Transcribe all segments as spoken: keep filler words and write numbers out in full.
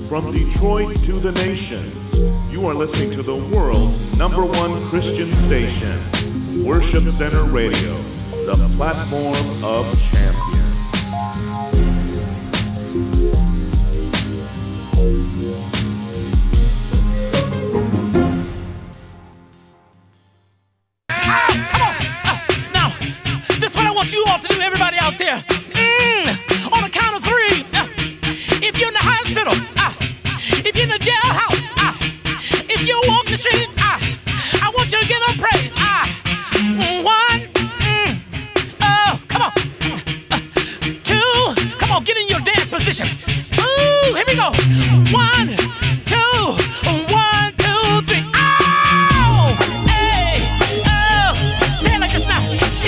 From Detroit to the nations, you are listening to the world's number one Christian station, Worship Center Radio, the platform of champions. You ought to do, everybody out there. Mm, on the count of three. Uh, if you're in the hospital, uh, if you're in the jailhouse, uh, if you're walking the street, uh, I want you to give them praise. Uh, one, mm, oh, come on. Uh, two, come on, get in your dance position. Ooh, here we go. One, two, one, two, three. Oh, hey, oh, say it like this now.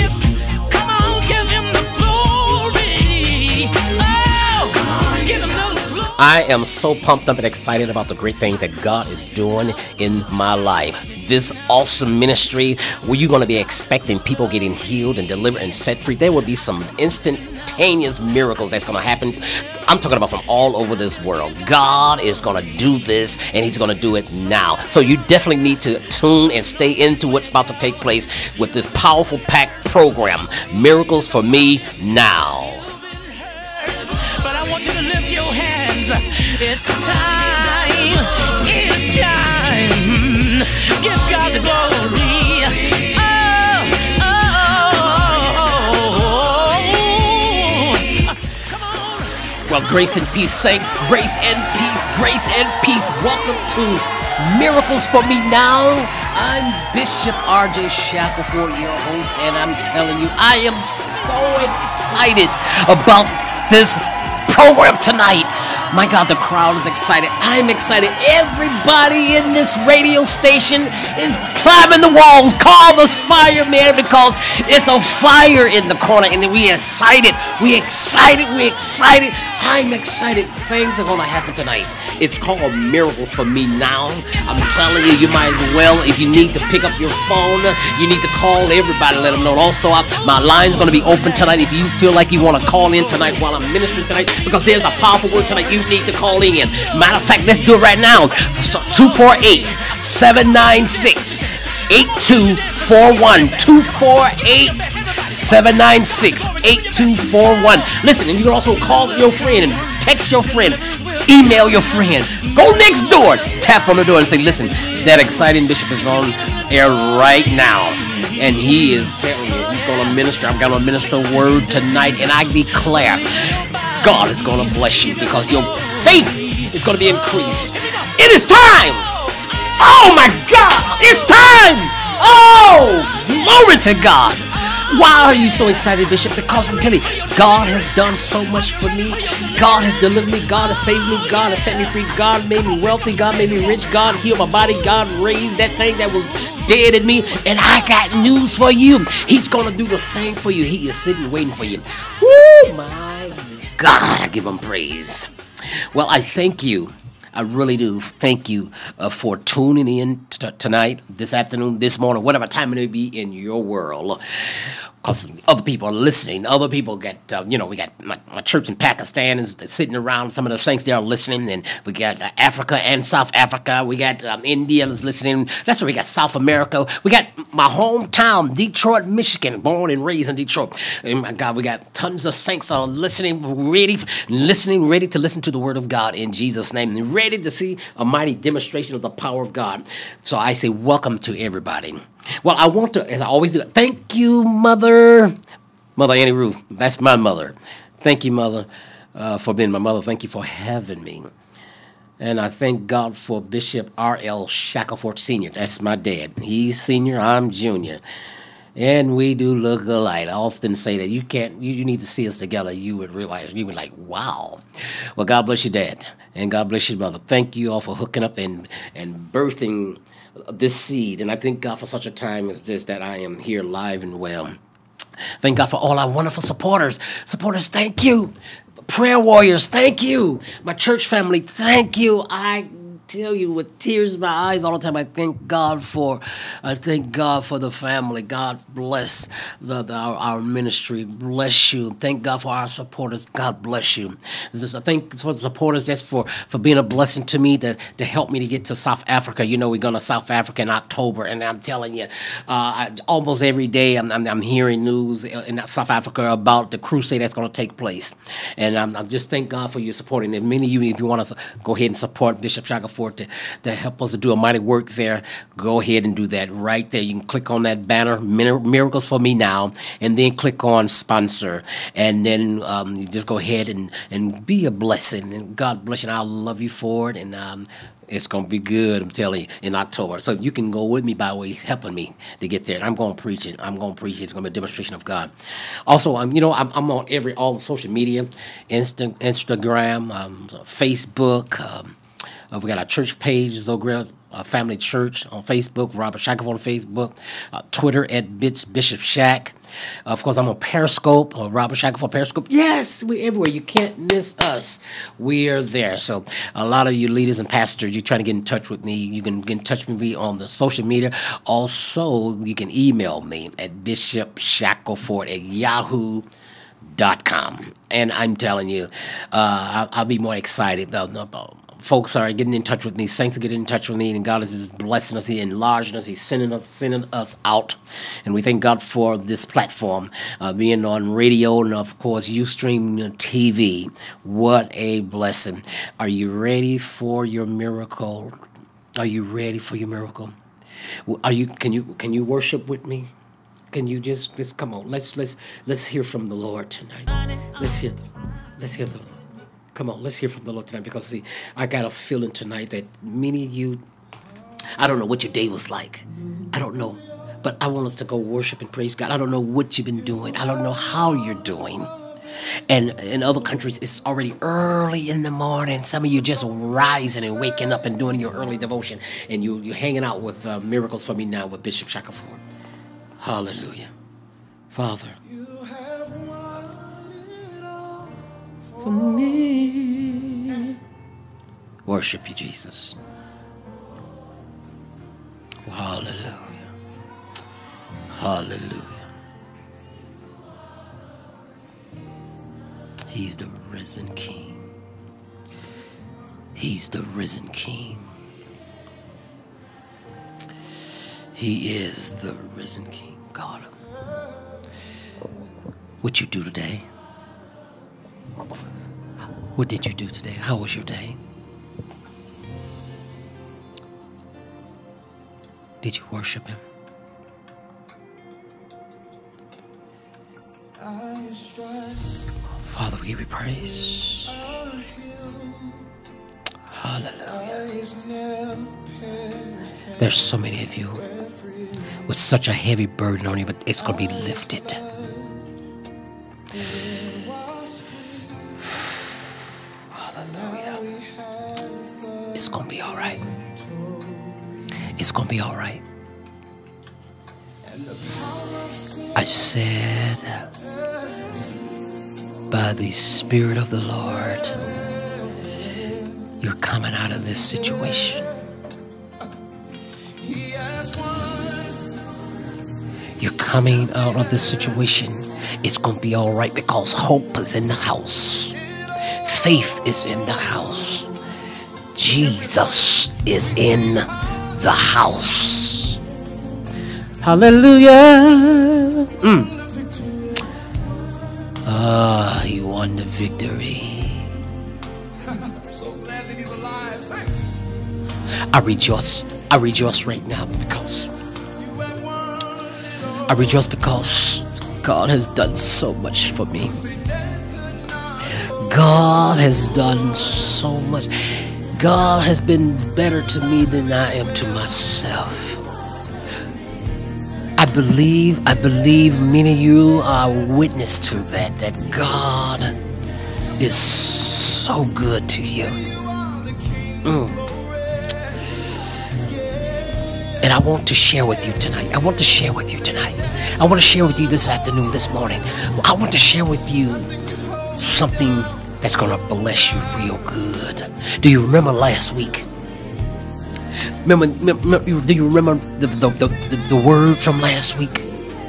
I am so pumped up and excited about the great things that God is doing in my life. This awesome ministry where you're going to be expecting people getting healed and delivered and set free. There will be some instantaneous miracles that's going to happen. I'm talking about from all over this world. God is going to do this, and he's going to do it now. So you definitely need to tune and stay into what's about to take place with this powerful packed program, Miracles for Me Now. But I want you to lift your hands. It's time. It's time. Give God the glory. Oh, oh, oh. Come on. Well, grace and peace, saints. Grace and peace. Grace and peace. Welcome to Miracles for Me Now. I'm Bishop R J Shackelford, your host, and I'm telling you, I am so excited about this program tonight. My God, the crowd is excited. I'm excited. Everybody in this radio station is climbing the walls. Call us fireman because it's a fire in the corner, and we excited. We excited. We excited. I'm excited. Things are going to happen tonight. It's called Miracles for Me Now. I'm telling you, you might as well, if you need to pick up your phone, you need to call everybody, let them know. Also, I, my line's going to be open tonight if you feel like you want to call in tonight while I'm ministering tonight, because there's a powerful word tonight you need to call in. Matter of fact, let's do it right now. So two four eight, seven nine six, eight two four one. two four eight, seven nine six, eight two four one. Listen, and you can also call your friend and text your friend, email your friend, go next door, tap on the door and say, listen, that exciting bishop is on air right now, and he is telling you he's going to minister. I'm going to minister a word tonight, and I declare God is going to bless you because your faith is going to be increased. It is time. Oh my God, it's time. Oh, glory to God. Why are you so excited, Bishop? Because I'm telling you, God has done so much for me. God has delivered me. God has saved me. God has set me free. God made me wealthy. God made me rich. God healed my body. God raised that thing that was dead in me. And I got news for you. He's going to do the same for you. He is sitting waiting for you. Woo, my God, I give him praise. Well, I thank you. I really do thank you uh, for tuning in t- tonight, this afternoon, this morning, whatever time it may be in your world. Because other people are listening. Other people get, uh, you know, we got my, my church in Pakistan is sitting around. Some of the saints there are listening. And we got uh, Africa and South Africa. We got um, India is listening. That's where we got South America. We got my hometown, Detroit, Michigan, born and raised in Detroit. And my God, we got tons of saints are listening, ready, listening, ready to listen to the word of God in Jesus' name. And ready to see a mighty demonstration of the power of God. So I say welcome to everybody. Well, I want to, as I always do, thank you, Mother. Mother Annie Ruth, that's my mother. Thank you, Mother, uh, for being my mother. Thank you for having me. And I thank God for Bishop R L Shackelford Senior That's my dad. He's senior, I'm junior. And we do look alike. I often say that you can't, you, you need to see us together. You would realize, you would like, wow. Well, God bless your dad. And God bless your mother. Thank you all for hooking up and, and birthing this seed. And I thank God for such a time as this that I am here live and well. Thank God for all our wonderful supporters. Supporters, thank you. Prayer warriors, thank you. My church family, thank you. I tell you with tears in my eyes all the time, I thank God for, I thank God for the family. God bless the, the our, our ministry. Bless you. Thank God for our supporters. God bless you. Just, I thank for the supporters. That's for for being a blessing to me to to help me to get to South Africa. You know, we're going to South Africa in October, and I'm telling you, uh, I, almost every day I'm, I'm I'm hearing news in South Africa about the crusade that's going to take place, and I'm, I'm just thank God for your supporting. And many of you, if you want to go ahead and support Bishop Shackelford to to help us to do a mighty work there, go ahead and do that right there. You can click on that banner, Miracles for Me Now, and then click on sponsor, and then um, you just go ahead and and be a blessing. And God bless you. And I love you for it, and um, it's going to be good, I'm telling you, in October. So you can go with me by way of helping me to get there. And I'm going to preach it. I'm going to preach it. It's going to be a demonstration of God. Also, um, you know, I'm, I'm on every all the social media, Insta, Instagram, um, Facebook. Um, uh, we got our church page, Zogrel uh, Family Church on Facebook, Robert Shackelford on Facebook, uh, Twitter at Bishop Shack. Uh, of course, I'm on Periscope, or Robert Shackelford Periscope. Yes, we're everywhere. You can't miss us. We are there. So a lot of you leaders and pastors, you're trying to get in touch with me. You can get in touch with me on the social media. Also, you can email me at Bishop Shackelford at yahoo dot com. And I'm telling you, uh, I'll, I'll be more excited about folks are getting in touch with me. Saints are getting in touch with me, and God is just blessing us. He's enlarging us. He's sending us, sending us out, and we thank God for this platform, uh, being on radio and of course Ustream T V. What a blessing! Are you ready for your miracle? Are you ready for your miracle? Are you? Can you? Can you worship with me? Can you just just come on? Let's let's let's hear from the Lord tonight. Let's hear. The, let's hear the. Come on, let's hear from the Lord tonight, because, see, I got a feeling tonight that many of you, I don't know what your day was like. I don't know. But I want us to go worship and praise God. I don't know what you've been doing. I don't know how you're doing. And in other countries, it's already early in the morning. Some of you just rising and waking up and doing your early devotion. And you, you're hanging out with uh, Miracles for Me Now with Bishop Shackelford. Hallelujah. Father. For me. Worship you, Jesus. Hallelujah. Hallelujah. He's the risen King. He's the risen King. He is the risen King. God, what you do today? What did you do today? How was your day? Did you worship Him? Father, we give you praise. Hallelujah. There's so many of you with such a heavy burden on you, but it's going to be lifted. Hallelujah. It's going to be all right. It's going to be all right. I said, by the Spirit of the Lord, you're coming out of this situation. You're coming out of this situation. It's going to be all right, because hope is in the house. Faith is in the house. Jesus is in the house. Hallelujah. Mm. Ah, he won the victory. So glad that he's alive. I rejoice. I rejoice right now because I rejoice because God has done so much for me. God has done so much. God has been better to me than I am to myself. I believe, I believe many of you are witness to that, that God is so good to you. Mm. And I want to share with you tonight. I want to share with you tonight. I want to share with you this afternoon, this morning. I want to share with you something that's going to bless you real good. Do you remember last week? Remember, remember, do you remember the, the, the, the, the word from last week?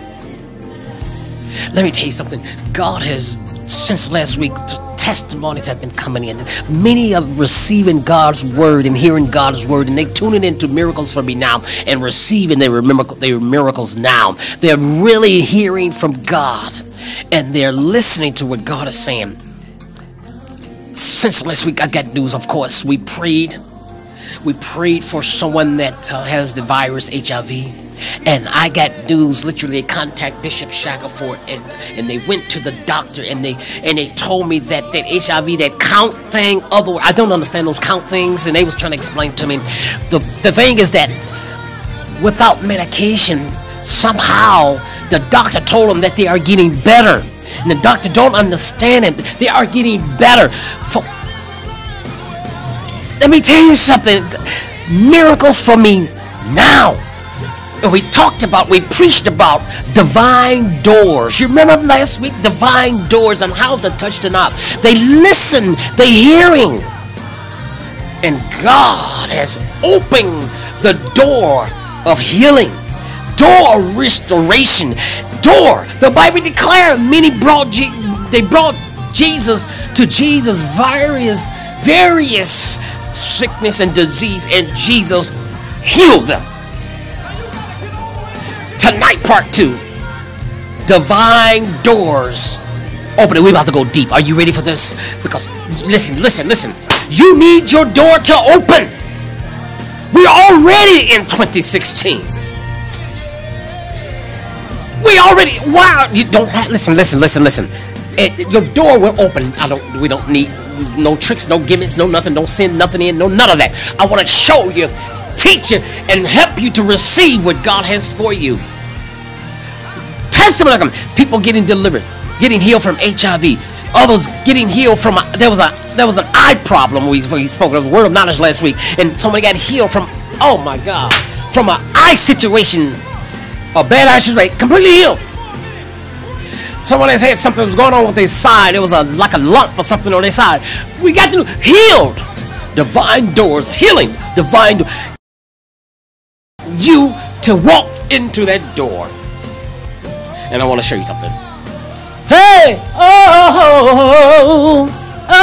Let me tell you something. God has, since last week, testimonies have been coming in. Many are receiving God's word and hearing God's word, and they tuning into Miracles for Me Now and receiving their, miracle, their miracles now. They're really hearing from God, and they're listening to what God is saying. Since last week, I got news, of course. We prayed. We prayed for someone that uh, has the virus, H I V. And I got news, literally, they contact Bishop Shackelford, and, and they went to the doctor, and they and they told me that that H I V, that count thing, other I don't understand those count things, and they was trying to explain to me. The, the thing is that without medication, somehow the doctor told them that they are getting better. And the doctor don't understand it. They are getting better. For, let me tell you something. Miracles for me now. We talked about, we preached about divine doors. You remember last week? Divine doors and how to touch the knob. They listen, they hearing. And God has opened the door of healing, door of restoration, door. The Bible declared many brought, Je they brought Jesus to Jesus various, various sickness and disease, and Jesus healed them. Tonight, part two, divine doors opening. We're about to go deep. Are you ready for this? Because listen, listen, listen. You need your door to open. We're already in twenty sixteen. We already. Wow. You don't have. Listen, listen, listen, listen. It, your door will open. I don't. We don't need no tricks, no gimmicks, no nothing. Don't send nothing in. No none of that. I want to show you, teach you, and help you to receive what God has for you. Testimony, people getting delivered, getting healed from H I V, others getting healed from a, there was a there was an eye problem. We, we spoke of the word of knowledge last week, and somebody got healed from, oh my God, from an eye situation, a bad eye situation, completely healed. Someone has had something that was going on with their side. It was a like a lump or something on their side. We got to healed. Divine doors, healing, divine doors. You to walk into that door. And I want to show you something. Hey! Oh!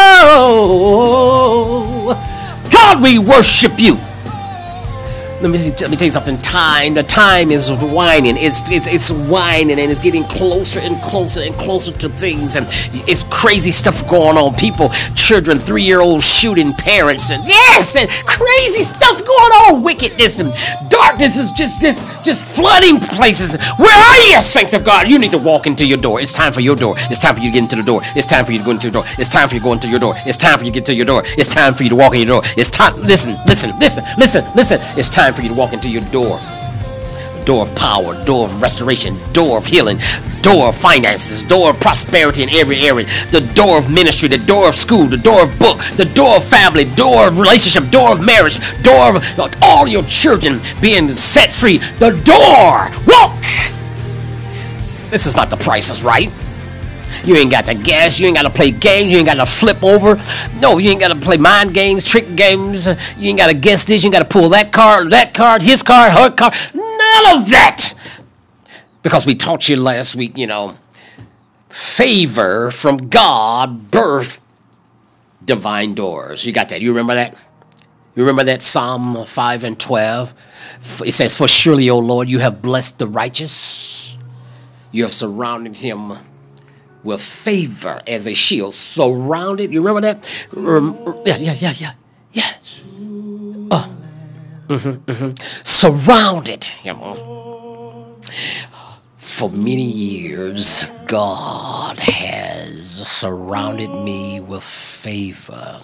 Oh! God, we worship you. Let me see, let me tell you something. Time, the time is winding. It's it's it's winding, and it's getting closer and closer and closer to things, and it's crazy stuff going on. People, children, three-year-olds shooting parents, and yes, and crazy stuff going on. Wickedness and darkness is just just just flooding places. Where are you, saints of God? You need to walk into your door. It's time for your door. It's time for you to get into the door. It's time for you to go into your door. It's time for you to go into your door. It's time for you to get to your door. It's time for you to walk in your door. It's time. Listen, listen, listen, listen, listen. It's time for you to walk into your door. Door of power, door of restoration, door of healing, door of finances, door of prosperity in every area, the door of ministry, the door of school, the door of book, the door of family, door of relationship, door of marriage, door of like, all your children being set free. The door. Walk. This is not The Price is Right. You ain't got to guess. You ain't got to play games. You ain't got to flip over. No, you ain't got to play mind games, trick games. You ain't got to guess this. You ain't got to pull that card, that card, his card, her card. None of that. Because we taught you last week, you know, favor from God birth divine doors. You got that? You remember that? You remember that Psalm five and twelve? It says, "For surely, O Lord, you have blessed the righteous. You have surrounded him with favor as a shield." Surrounded. You remember that? Um, yeah, yeah, yeah, yeah, yeah. Oh. Mm-hmm, mm-hmm. Surrounded. You know. For many years, God has surrounded me with favor.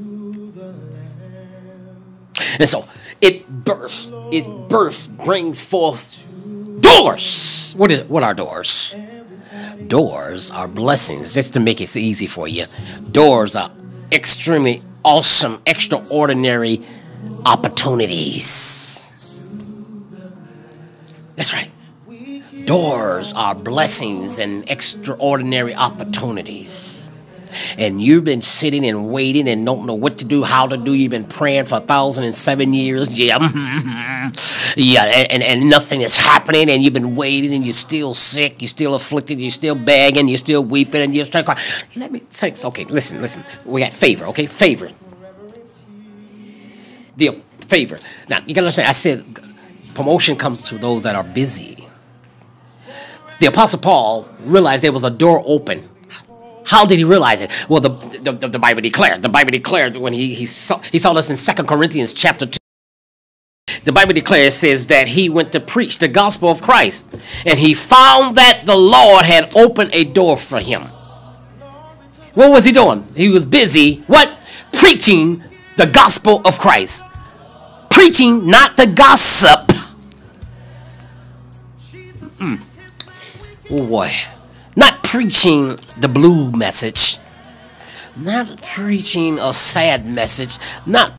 And so it births, it birth brings forth doors. What is what are doors? Doors are blessings. Just to make it easy for you. Doors are extremely awesome, extraordinary opportunities. That's right. Doors are blessings and extraordinary opportunities. and you've been sitting and waiting and don't know what to do, how to do. You've been praying for a thousand and seven years. Yeah. yeah. And, and nothing is happening, and you've been waiting, and you're still sick. You're still afflicted. You're still begging. You're still weeping, and you're still crying. Let me say, okay, listen, listen. We got favor, okay? Favor. The favor. Now, you got to understand, I said promotion comes to those that are busy. The Apostle Paul realized there was a door open. How did he realize it? Well, the the, the, the Bible declared. The Bible declared when he he saw, he saw this in Second Corinthians chapter two. The Bible declares, says that he went to preach the gospel of Christ, and he found that the Lord had opened a door for him. What was he doing? He was busy, what? Preaching the gospel of Christ. Preaching, not the gossip. Mm. Oh boy. Not preaching the blue message. Not preaching a sad message. Not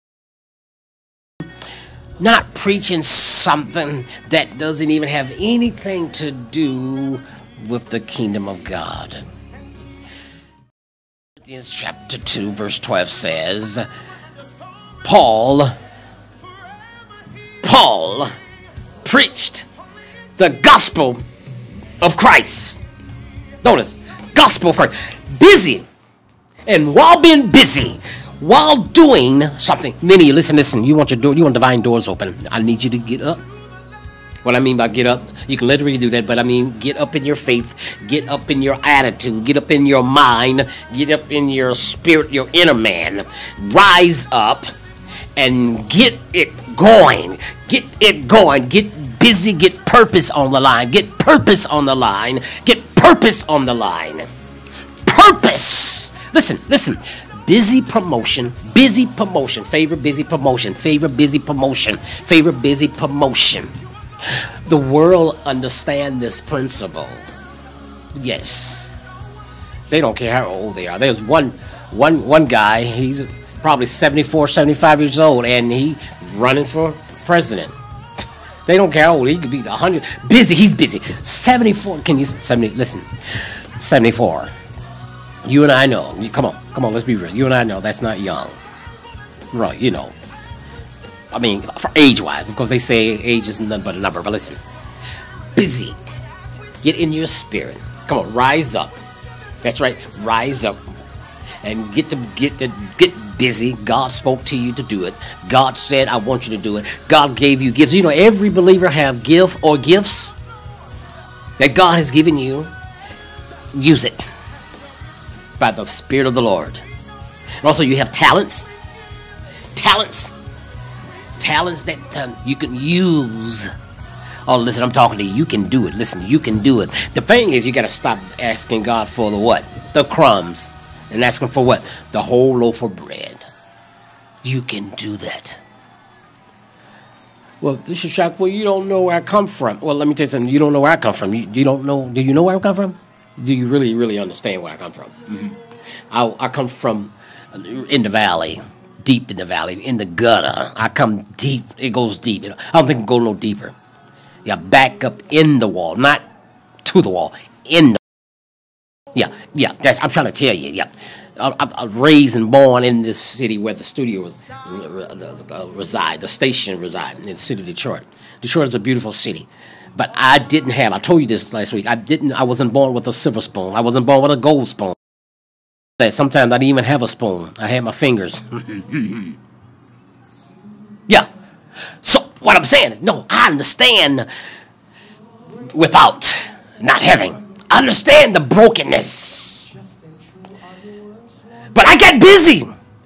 Not preaching something that doesn't even have anything to do with the kingdom of God. Corinthians chapter two, verse twelve says, Paul, Paul preached the gospel of Christ. Notice, gospel of Christ. Busy. And while being busy, while doing something, many of you, listen, listen, you want your door, you want divine doors open. I need you to get up. What I mean by get up, you can literally do that, but I mean get up in your faith, get up in your attitude, get up in your mind, get up in your spirit, your inner man. Rise up and get it going. Get it going. Get busy, get purpose on the line. Get purpose on the line. Get purpose on the line. Purpose. Listen, listen. Busy promotion, busy promotion, favor busy promotion, favor busy promotion, favor busy promotion. The world understand this principle. Yes. They don't care how old they are. There's one one one guy, he's probably seventy-four, seventy-five years old, and he's running for president. They don't care how old. He could be one hundred. Busy, he's busy. seventy-four, can you, seventy, listen, seventy-four. You and I know. Come on, come on, let's be real. You and I know that's not young. Right, you know. I mean, for age-wise, of course, they say age is nothing but a number, but listen. Busy. Get in your spirit. Come on, rise up. That's right, rise up. And get to get to get busy. God spoke to you to do it. God said, I want you to do it. God gave you gifts. You know, every believer have gift or gifts that God has given you. Use it by the Spirit of the Lord. And also you have talents. Talents. Talents that uh, you can use. Oh, listen, I'm talking to you. You can do it. Listen, you can do it. The thing is, you got to stop asking God for the what? The crumbs. And asking for what? The whole loaf of bread. You can do that. Well, Bishop Shack, well, you don't know where I come from. Well, let me tell you something. You don't know where I come from. You, you don't know. Do you know where I come from? Do you really, really understand where I come from? Mm-hmm. I, I come from in the valley, deep in the valley, in the gutter. I come deep. It goes deep. I don't think it can go no deeper. Yeah, back up in the wall, not to the wall, in the Yeah, yeah, that's, I'm trying to tell you, yeah. I, I, I was raised and born in this city where the studio uh, reside, the station reside, in the city of Detroit. Detroit is a beautiful city. But I didn't have, I told you this last week, I didn't, I wasn't born with a silver spoon. I wasn't born with a gold spoon. That sometimes I didn't even have a spoon. I had my fingers. Yeah. So what I'm saying is, no, I understand without not having. I understand the brokenness. But I got busy.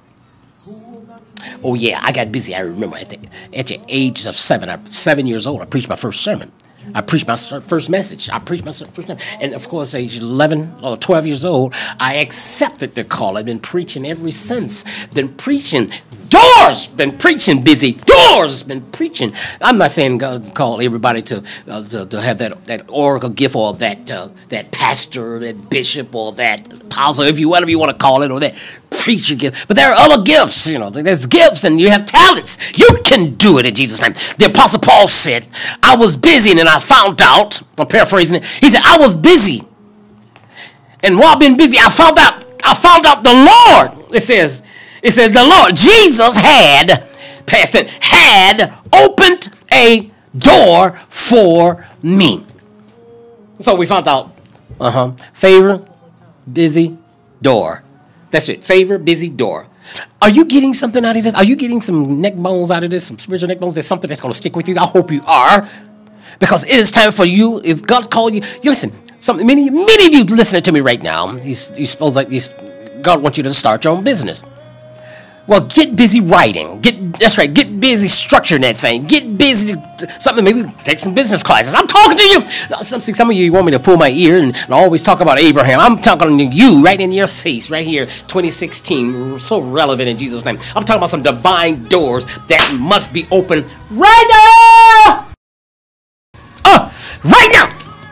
Oh yeah, I got busy. I remember at the, at the age of seven, I, seven years old, I preached my first sermon. I preached my first message. I preached my first message. And of course, age eleven or twelve years old, I accepted the call. I've been preaching ever since. Been preaching. Doors! Been preaching busy. Doors! Been preaching. I'm not saying God call everybody to, uh, to to have that that oracle gift or that uh, that pastor, that bishop, or that apostle, if you whatever you want to call it, or that preacher gift. But there are other gifts, you know. There's gifts and you have talents. You can do it in Jesus' name. The Apostle Paul said, I was busy and then I found out, I'm paraphrasing it, he said, I was busy. And while being busy, I found out I found out the Lord, it says, it says the Lord, Jesus had, past it, had opened a door for me. So we found out, uh-huh, favor, busy, door. That's it, favor, busy, door. Are you getting something out of this? Are you getting some neck bones out of this, some spiritual neck bones? There's something that's going to stick with you. I hope you are. Because it is time for you, if God called you, you listen, some, many, many of you listening to me right now, he's, he's supposed like he's, God wants you to start your own business. Well, get busy writing. Get that's right. Get busy structuring that thing. Get busy something. Maybe take some business classes. I'm talking to you. Some some of you want me to pull my ear and, and always talk about Abraham. I'm talking to you right in your face, right here. twenty sixteen, so relevant in Jesus' name. I'm talking about some divine doors that must be open right now. Oh, right now.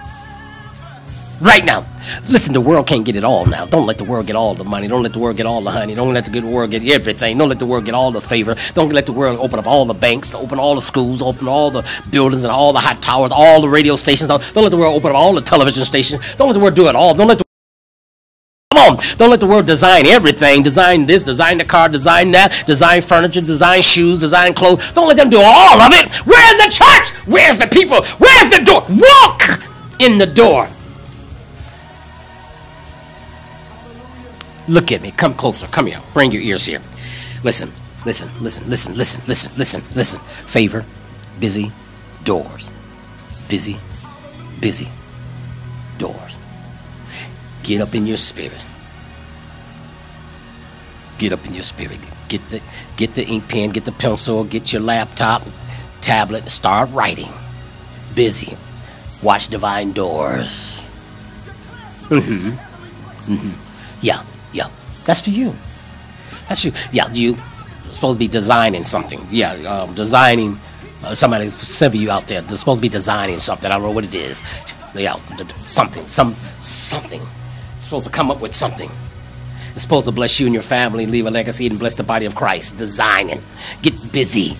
Right now. Listen, the world can't get it all now. Don't let the world get all the money. Don't let the world get all the honey. Don't let the world get everything. Don't let the world get all the favor. Don't let the world open up all the banks, open all the schools, open all the buildings and all the hot towers, all the radio stations. Don't, don't let the world open up all the television stations. Don't let the world do it all. Don't let the Come on. Don't let the world design everything. Design this, design the car, design that, design furniture, design shoes, design clothes. Don't let them do all of it. Where's the church? Where's the people? Where's the door? Walk in the door. Look at me. Come closer. Come here. Bring your ears here. Listen. Listen. Listen. Listen. Listen. Listen. Listen. Listen. Favor. Busy. Doors. Busy. Busy. Doors. Get up in your spirit. Get up in your spirit. Get the get the ink pen. Get the pencil. Get your laptop, tablet. Start writing. Busy. Watch divine doors. Mm-hmm. Mm-hmm. Yeah. Yeah, that's for you. That's you. Yeah, you supposed to be designing something. Yeah, um, designing. Uh, somebody, several of you out there, they're supposed to be designing something. I don't know what it is. Yeah, something, some, something. It's supposed to come up with something. It's supposed to bless you and your family, leave a legacy, and bless the body of Christ. Designing. Get busy.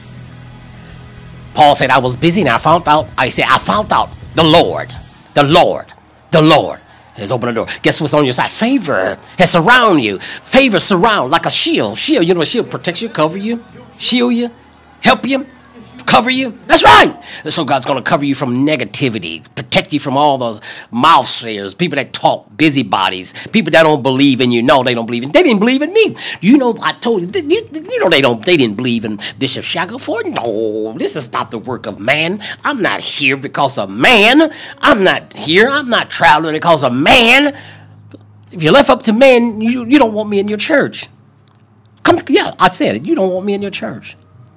Paul said, I was busy and I found out. I said, I found out the Lord, the Lord, the Lord has opened the door. Guess what's on your side? Favor has surrounded you. Favor surround like a shield. Shield, you know, a shield protects you, cover you, shield you, help you, cover you. That's right. And so God's going to cover you from negativity, protect you from all those mouth sayers, people that talk, busybodies, people that don't believe in you. No, they don't believe in. They didn't believe in me. You know, I told you. You, you know, they don't. They didn't believe in Bishop Shackelford. No, this is not the work of man. I'm not here because of man. I'm not here. I'm not traveling because of man. If you left up to man, you you don't want me in your church. Come, yeah, I said it. You don't want me in your church.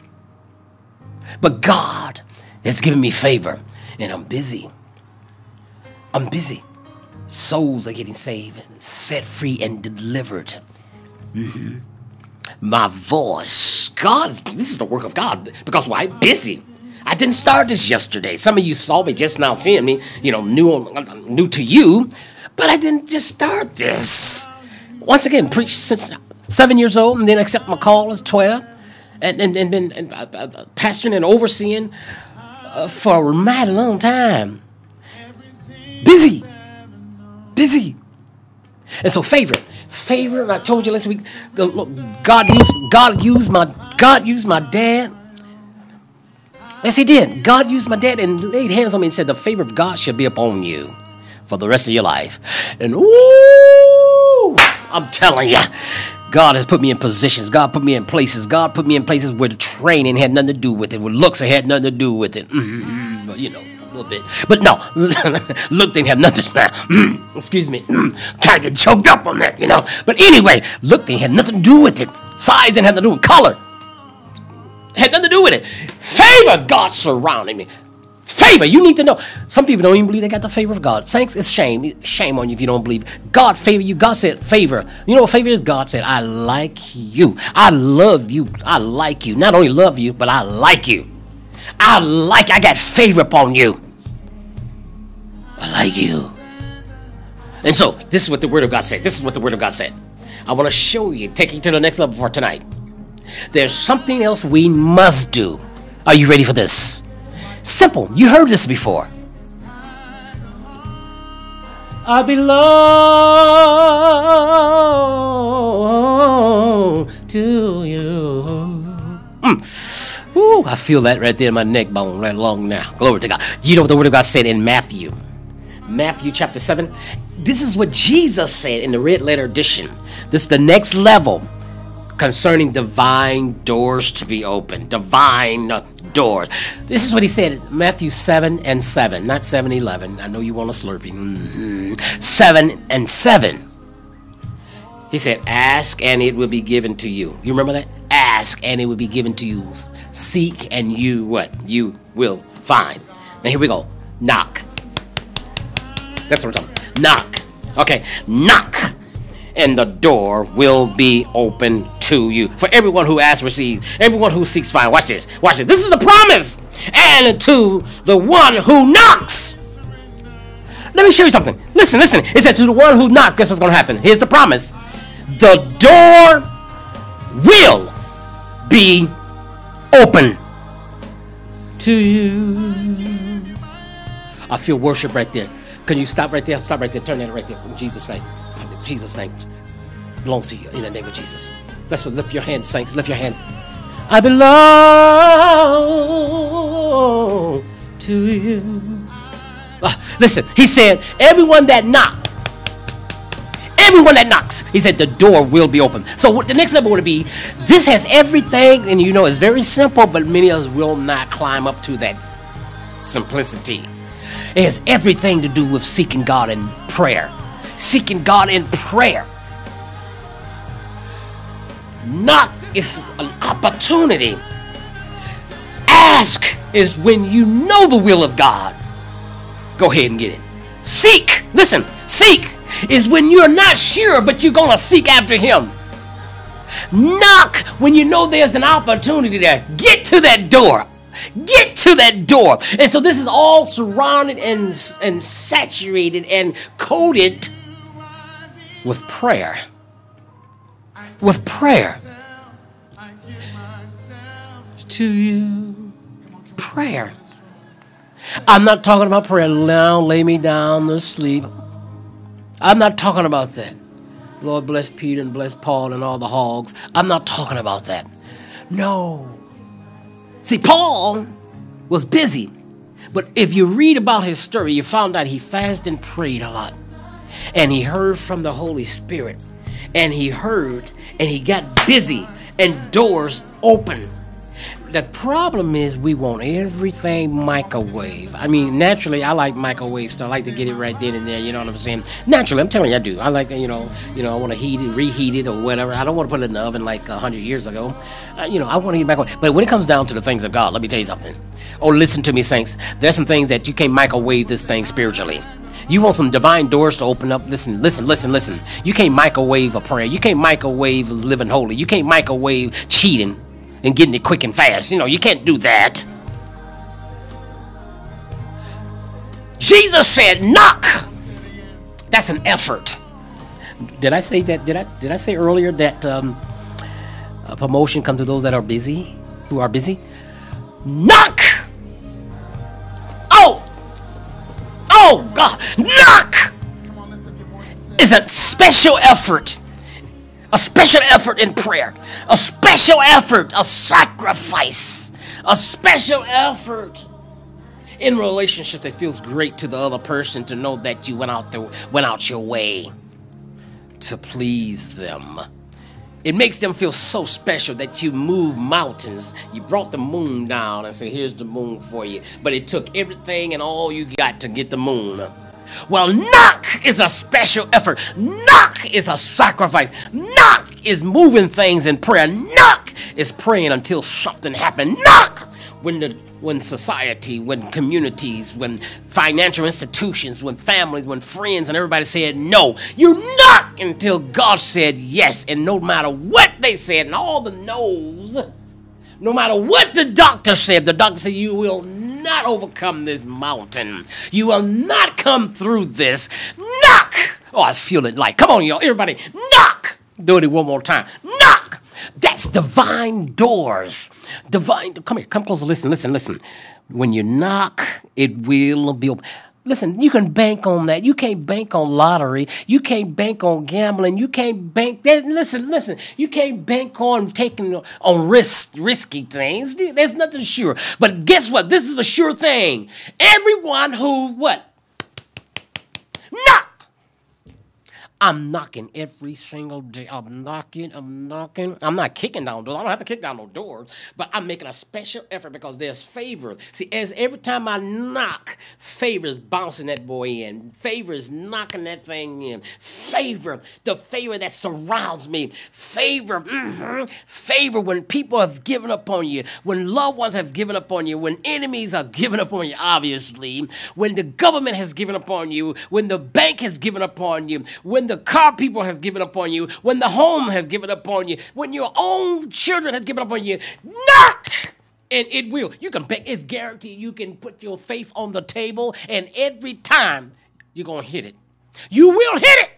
But God has given me favor, and I'm busy. I'm busy. Souls are getting saved, set free, and delivered. Mm-hmm. My voice, God, this is the work of God, because why? Busy. I didn't start this yesterday. Some of you saw me just now seeing me, you know, new, new to you, but I didn't just start this. Once again, preached since seven years old, and then accept my call as twelve. And and and been and, uh, uh, pastoring and overseeing uh, for a mighty long time. Busy, busy, and so favor, favor. And I told you last week, the, look, God used God used my God used my dad. Yes, He did. God used my dad and laid hands on me and said, "The favor of God shall be upon you for the rest of your life." And ooh, I'm telling you. God has put me in positions. God put me in places. God put me in places where the training had nothing to do with it. Where looks had nothing to do with it. Mm-hmm. You know, a little bit. But no, look didn't have nothing. Mm, excuse me. Mm, kind of choked up on that, you know. But anyway, look didn't have nothing to do with it. Size didn't have nothing to do with color. Had nothing to do with it. Favor, God surrounded me. Favor, you need to know. Some people don't even believe they got the favor of God. Saints, it's shame. Shame on you if you don't believe. God favor you. God said favor. You know what favor is? God said, I like you. I love you. I like you. Not only love you, but I like you. I like, I got favor upon you. I like you. And so, this is what the Word of God said. This is what the Word of God said. I want to show you, take you to the next level for tonight. There's something else we must do. Are you ready for this? Simple. You heard this before. I belong to you. Mm. Ooh, I feel that right there in my neck bone, right along now. Glory to God. You know what the Word of God said in Matthew. Matthew chapter seven. This is what Jesus said in the red letter edition. This is the next level concerning divine doors to be opened. Divine doors. This is what he said, Matthew seven and seven, not seven eleven. I know you want a Slurpee. Mm-hmm. seven and seven. He said, ask and it will be given to you. You remember that? Ask and it will be given to you. Seek and you what? You will find. Now here we go. Knock. That's what I'm talking about. Knock. Okay. Knock. And the door will be open to you. For everyone who asks, receives. Everyone who seeks, finds. Watch this. Watch this. This is the promise. And to the one who knocks. Let me show you something. Listen, listen. It says to the one who knocks. Guess what's going to happen? Here's the promise. The door will be open to you. I feel worship right there. Can you stop right there? Stop right there. Turn that right there. In Jesus' name. In Jesus' name. Belongs to you. In the name of Jesus. Let's lift your hands, saints. Lift your hands. I belong to you. Uh, listen. He said, everyone that knocks. Everyone that knocks. He said the door will be open. So what the next level would be, this has everything. And you know, it's very simple. But many of us will not climb up to that simplicity. It has everything to do with seeking God in prayer. Seeking God in prayer. Knock is an opportunity. Ask is when you know the will of God. Go ahead and get it. Seek, listen, seek is when you're not sure, but you're going to seek after Him. Knock when you know there's an opportunity there. Get to that door. Get to that door. And so this is all surrounded and, and saturated and coated with prayer. With prayer. To you. Prayer. I'm not talking about prayer. Now lay me down to sleep. I'm not talking about that. Lord bless Peter and bless Paul and all the hogs. I'm not talking about that. No. See, Paul was busy, but if you read about his story, you found out he fasted and prayed a lot, and he heard from the Holy Spirit, and he heard, and he got busy, and doors opened. The problem is we want everything microwave. I mean, naturally, I like microwave stuff. I like to get it right then and there. You know what I'm saying? Naturally, I'm telling you, I do. I like, you know, you know, I want to heat it, reheat it, or whatever. I don't want to put it in the oven like a hundred years ago. Uh, you know, I want to eat microwave. But when it comes down to the things of God, let me tell you something. Oh, listen to me, saints. There's some things that you can't microwave this thing spiritually. You want some divine doors to open up? Listen, listen, listen, listen. You can't microwave a prayer. You can't microwave living holy. You can't microwave cheating and getting it quick and fast. You know, you can't do that. Jesus said, knock. That's an effort. Did I say that? Did I did I say earlier that um, a promotion comes to those that are busy, who are busy? Knock. Oh. Oh, God. Knock is a special effort. A special effort in prayer. A special effort. A sacrifice. A special effort in relationship that feels great to the other person to know that you went out there, went out your way to please them. It makes them feel so special that you move mountains. You brought the moon down and said, here's the moon for you. But it took everything and all you got to get the moon. Well, knock is a special effort. Knock is a sacrifice. Knock is moving things in prayer. Knock is praying until something happens. Knock when the when society, when communities, when financial institutions, when families, when friends and everybody said no. You knock until God said yes. And no matter what they said and all the no's, no matter what the doctor said, the doctor said, you will not overcome this mountain. You will not come through this. Knock. Oh, I feel it like, come on, y'all, everybody, knock. Do it one more time. Knock. That's divine doors. Divine, come here, come closer, listen, listen, listen. When you knock, it will be open. Listen, you can bank on that. You can't bank on lottery. You can't bank on gambling. You can't bank that. Listen, listen. You can't bank on taking on risk, risky things. There's nothing sure. But guess what? This is a sure thing. Everyone who what? Knock. I'm knocking every single day. I'm knocking, I'm knocking. I'm not kicking down doors. I don't have to kick down no doors, but I'm making a special effort because there's favor. See, as every time I knock, favor is bouncing that boy in. Favor is knocking that thing in. Favor, the favor that surrounds me. Favor, mm-hmm. Favor when people have given up on you, when loved ones have given up on you, when enemies are giving up on you, obviously, when the government has given up on you, when the bank has given up on you, when the car people has given up on you, when the home has given up on you, when your own children have given up on you, knock! And it will. You can bet, it's guaranteed you can put your faith on the table, and every time you're going to hit it. You will hit it!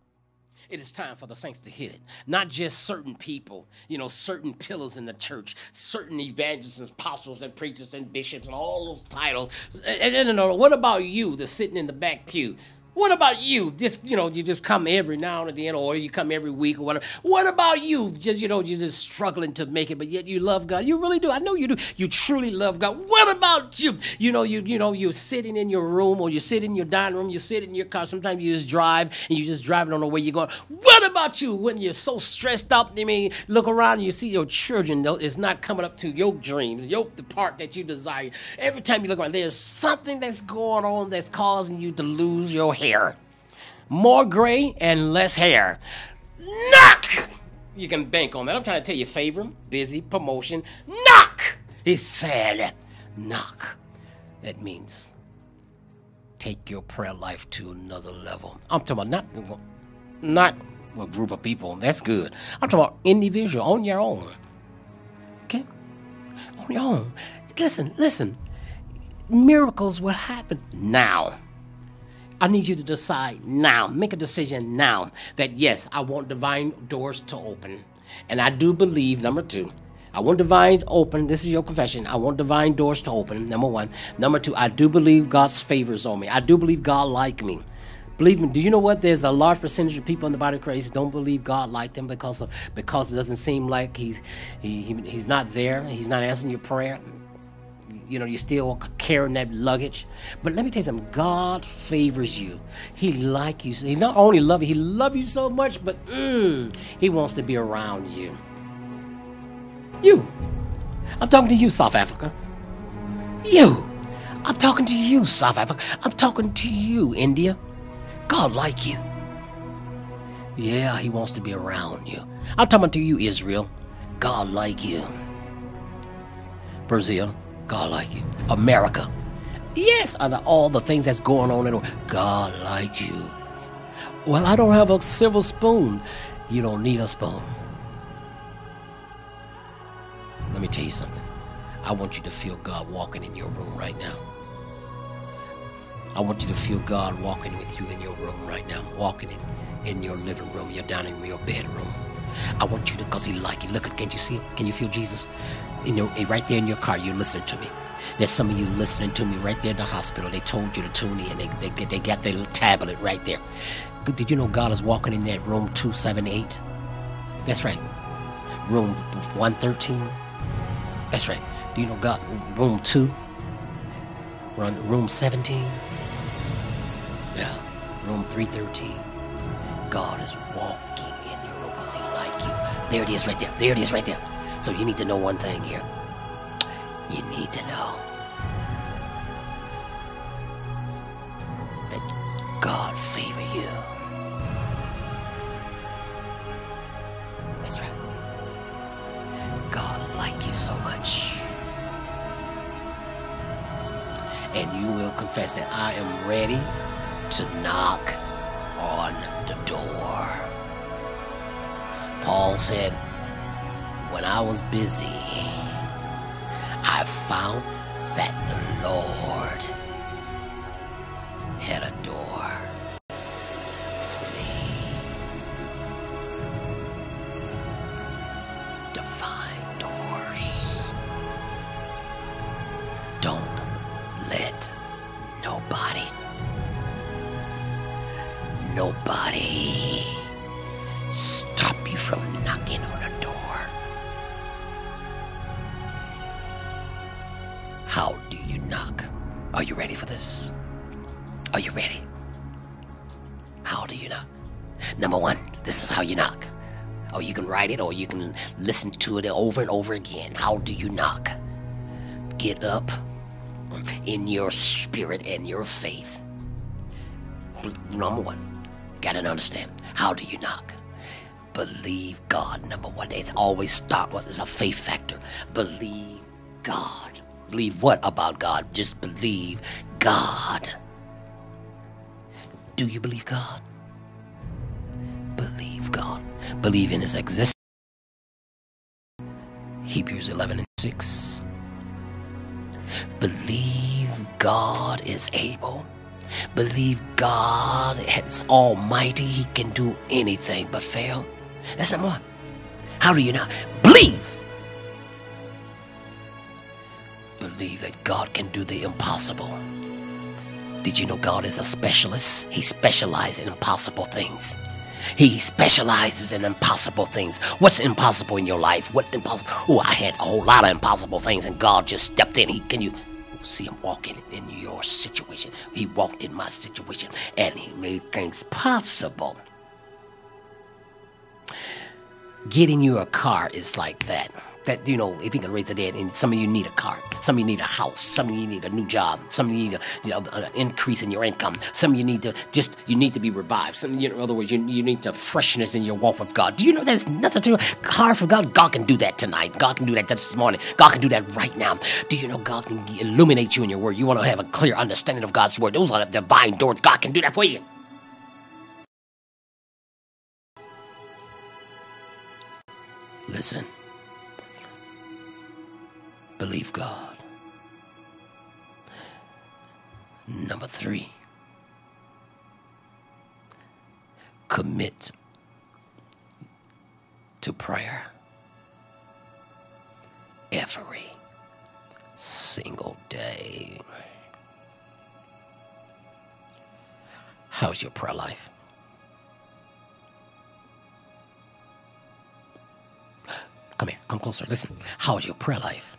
It is time for the saints to hit it. Not just certain people, you know, certain pillars in the church, certain evangelists and apostles and preachers and bishops and all those titles. And, and, and what about you that's sitting in the back pew? What about you? Just, you know, you just come every now and then, or you come every week or whatever. What about you? Just, you know, you're just struggling to make it, but yet you love God. You really do. I know you do. You truly love God. What about you? You know, you you know, you're sitting in your room, or you sit in your dining room, you sit in your car. Sometimes you just drive, and you're just driving on the way you're going. What about you when you're so stressed out? I mean, look around and you see your children, though, it's not coming up to your dreams, your the part that you desire. Every time you look around, there's something that's going on that's causing you to lose your hair. Hair. More gray and less hair. Knock! You can bank on that. I'm trying to tell you, favor, busy, promotion. Knock! He said, knock. That means take your prayer life to another level. I'm talking about not, not a group of people. That's good. I'm talking about individual, on your own. Okay? On your own. Listen, listen. Miracles will happen now. I need you to decide now, make a decision now that yes, I want divine doors to open. And I do believe, number two, I want divine open. This is your confession. I want divine doors to open, number one. Number two, I do believe God's favors on me. I do believe God like me. Believe me, do you know what? There's a large percentage of people in the body of Christ don't believe God like them because of because it doesn't seem like he's he, he he's not there. He's not answering your prayer. You know, you're still carrying that luggage. But let me tell you something. God favors you. He like you. He not only love you, he love you so much, but mm, he wants to be around you. You. I'm talking to you, South Africa. You. I'm talking to you, South Africa. I'm talking to you, India. God like you. Yeah, he wants to be around you. I'm talking to you, Israel. God like you. Brazil. God like you. America. Yes, all the things that's going on in the world. God like you. Well, I don't have a silver spoon. You don't need a spoon. Let me tell you something. I want you to feel God walking in your room right now. I want you to feel God walking with you in your room right now. Walking in, in your living room, your dining room, your bedroom. I want you to, because he like you. Look, can't you see it? Can you feel Jesus? In your, right there in your car, you're listening to me. There's some of you listening to me right there in the hospital. They told you to tune in. They, they, they got their little tablet right there. Did you know God is walking in that room two seventy-eight? That's right. Room one thirteen? That's right. Do you know God? Room two? Room seventeen? Yeah. Room three thirteen. God is walking in your room because he like you. There it is right there. There it is right there. So you need to know one thing here. You need to know that God favor you. That's right. God like you so much. And you will confess that I am ready to knock on the door. Paul said, when I was busy, I found that the Lord had a door for me. Divine doors. Don't let nobody knocking on the door. How do you knock? Are you ready for this? Are you ready? How do you knock? Number one, this is how you knock. Or you can write it, or you can listen to it over and over again. How do you knock? Get up in your spirit and your faith. Number one, gotta understand. How do you knock? Believe God. Number one, it's always start what is a faith factor. Believe God. Believe what about God? Just believe God. Do you believe God? Believe God. Believe in His existence. Hebrews eleven and six. Believe God is able. Believe God is almighty. He can do anything but fail. That's number one. How do you know? Believe. Believe that God can do the impossible. Did you know God is a specialist? He specializes in impossible things. He specializes in impossible things. What's impossible in your life? What impossible? Oh, I had a whole lot of impossible things, and God just stepped in. He can you see Him walking in your situation? He walked in my situation, and He made things possible. Getting you a car is like that. That, you know, if you can raise the dead, and some of you need a car, some of you need a house, some of you need a new job, some of you need a, you know, an increase in your income, some of you need to just, you need to be revived. Some, you know, in other words, you, you need to freshness in your walk with God. Do you know there's nothing to hard for God? God can do that tonight. God can do that this morning. God can do that right now. Do you know God can illuminate you in your word? You want to have a clear understanding of God's word. Those are the divine doors. God can do that for you. Listen. Believe God. Number three, commit to prayer every single day. How's your prayer life? Come here, come closer. Listen, how's your prayer life?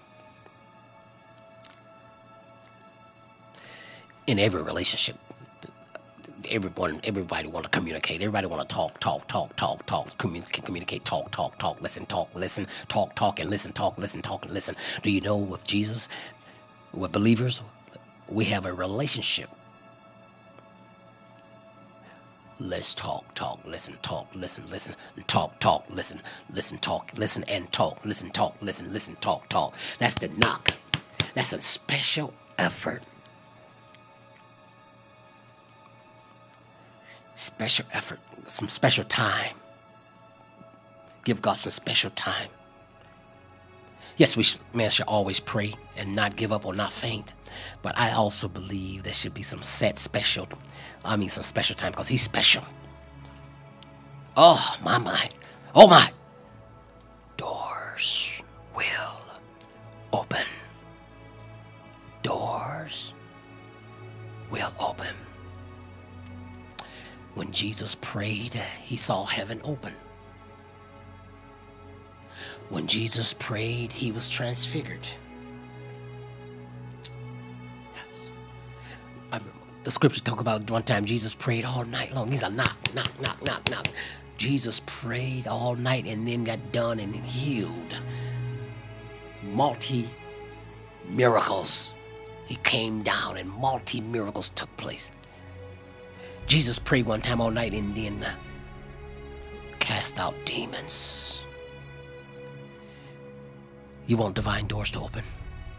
In every relationship, everyone, everybody want to communicate. Everybody want to talk, talk, talk, talk, talk, communicate, communicate, talk, talk, talk, listen, talk, listen, talk, talk, and listen, talk, listen, talk, and listen. Do you know with Jesus, with believers, we have a relationship. Let's talk, talk, listen, talk, listen, listen, talk, talk, listen, listen, talk, listen, and talk, listen, talk, listen, listen, talk, talk. That's the knock. That's a special effort. Special effort, some special time. Give God some special time. Yes, we man should always pray and not give up or not faint. But I also believe there should be some set special, I mean some special time, because He's special. Oh, my, my. Oh, my. Doors will open. Doors will open. When Jesus prayed, He saw heaven open. When Jesus prayed, He was transfigured. Yes. I, the scripture talk about one time Jesus prayed all night long. He's a knock, knock, knock, knock, knock. Jesus prayed all night and then got done and healed. Multi miracles. He came down and multi miracles took place. Jesus prayed one time all night and then uh, cast out demons. You want divine doors to open?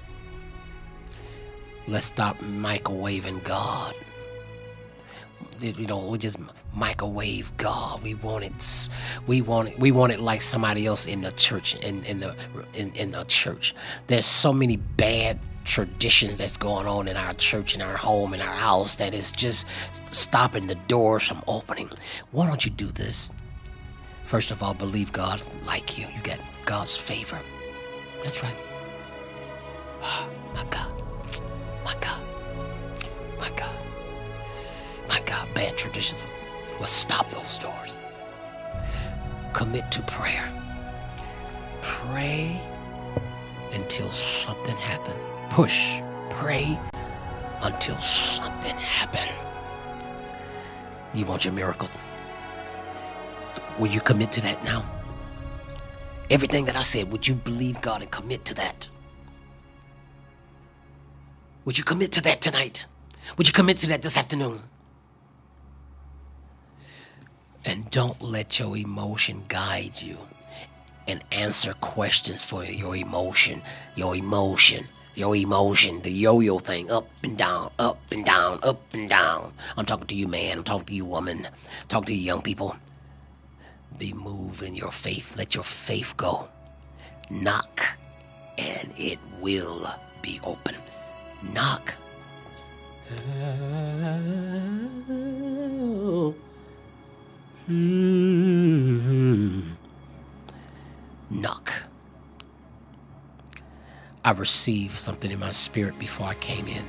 Let's stop microwaving God. You know, we just microwave God. We want it. We want it. We want it like somebody else in the church. In in the in, in the church, there's so many bad traditions that's going on in our church, in our home, in our house, that is just stopping the doors from opening. Why don't you do this? First of all, believe God like you. You got God's favor. That's right. Oh, my God. My God. My God. My God. Bad traditions will stop those doors. commit to prayer. Pray until something happens. Push. Pray until something happens. You want your miracle? Will you commit to that now? Everything that I said, would you believe God and commit to that? Would you commit to that tonight? Would you commit to that this afternoon? And don't let your emotion guide you and answer questions for your emotion, your emotion, your emotion, the yo-yo thing, up and down, up and down, up and down. I'm talking to you, man. I'm talking to you, woman. I'm talking to you, young people. Be moved in your faith. Let your faith go. Knock, and it will be open. Knock. Mm-hmm. Knock. I received something in my spirit before I came in.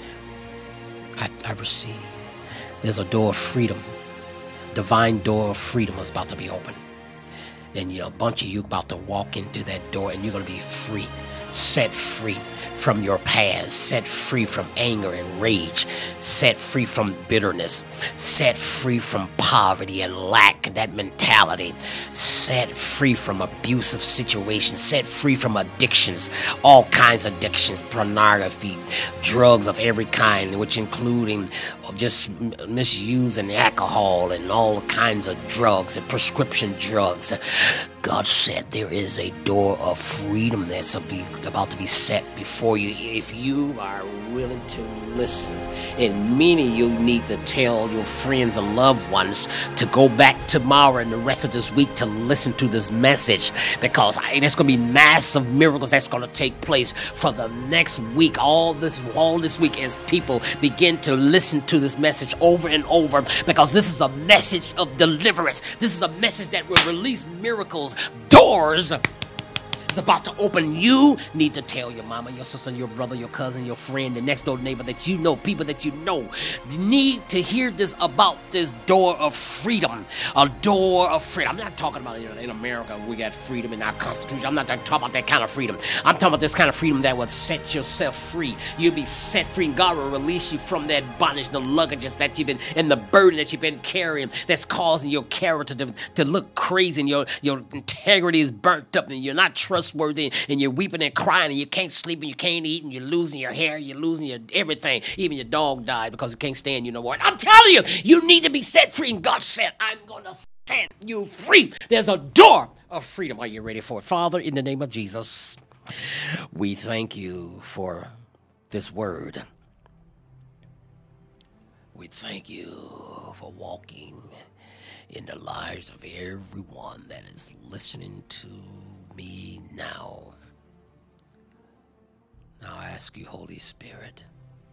I, I received. There's a door of freedom. Divine door of freedom is about to be open. And you know, a bunch of you about to walk into that door and you're going to be free. Set free from your past, set free from anger and rage, set free from bitterness, set free from poverty and lack and that mentality, set free from abusive situations, set free from addictions, all kinds of addictions, pornography, drugs of every kind, which including just misusing alcohol and all kinds of drugs and prescription drugs. God said there is a door of freedom that's about to be set before you if you are willing to listen. And many of you need to tell your friends and loved ones to go back tomorrow and the rest of this week to listen to this message, because there's going to be massive miracles that's going to take place for the next week, all this, all this week, as people begin to listen to this message over and over, because this is a message of deliverance. This is a message that will release miracles. Doors is about to open. You need to tell your mama, your sister, your brother, your cousin, your friend, the next door neighbor that you know, people that you know. You need to hear this about this door of freedom. A door of freedom. I'm not talking about, you know, in America we got freedom in our Constitution. I'm not talking about that kind of freedom. I'm talking about this kind of freedom that will set yourself free. You'll be set free and God will release you from that bondage, the luggages that you've been, and the burden that you've been carrying that's causing your character to, to look crazy, and your, your integrity is burnt up and you're not trustworthy. Worthy, and you're weeping and crying, and you can't sleep, and you can't eat, and you're losing your hair, you're losing your everything. Even your dog died because it can't stand you no more. I'm telling you, you need to be set free, and God said, I'm going to set you free. There's a door of freedom. Are you ready for it? Father, in the name of Jesus, we thank you for this word. We thank you for walking in the lives of everyone that is listening to me now. Now I ask you, Holy Spirit,